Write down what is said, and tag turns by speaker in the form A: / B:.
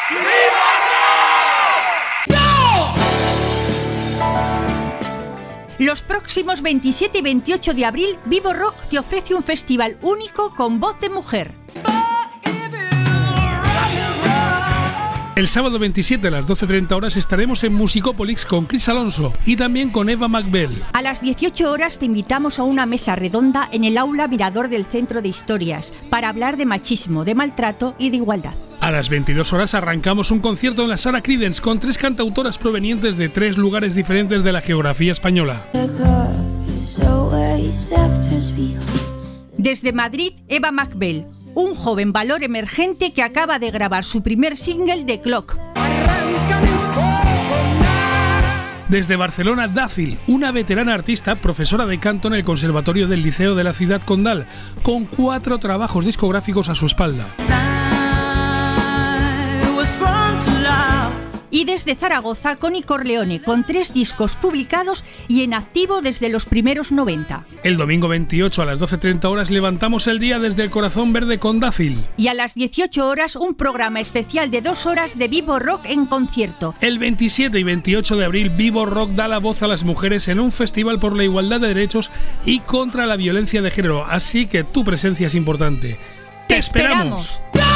A: Los próximos 27 y 28 de abril, Vivo Rock te ofrece un festival único con voz de mujer.
B: El sábado 27 a las 12:30 horas estaremos en Musicópolis con Chris Alonso y también con Eva McBell.
A: A las 18 horas te invitamos a una mesa redonda en el aula Mirador del Centro de Historias para hablar de machismo, de maltrato y de igualdad.
B: A las 22 horas arrancamos un concierto en la Sala Creedence con 3 cantautoras provenientes de 3 lugares diferentes de la geografía española.
A: Desde Madrid, Eva McBell, un joven valor emergente que acaba de grabar su primer single, The Clock.
B: Desde Barcelona, Dácil, una veterana artista, profesora de canto en el Conservatorio del Liceo de la Ciudad Condal, con 4 trabajos discográficos a su espalda.
A: Y desde Zaragoza, Connie Corleone, con 3 discos publicados y en activo desde los primeros 90.
B: El domingo 28 a las 12:30 horas levantamos el día desde el Corazón Verde con Dácil.
A: Y a las 18 horas un programa especial de 2 horas de Vivo Rock en concierto.
B: El 27 y 28 de abril, Vivo Rock da la voz a las mujeres en un festival por la igualdad de derechos y contra la violencia de género, así que tu presencia es importante. ¡Te esperamos!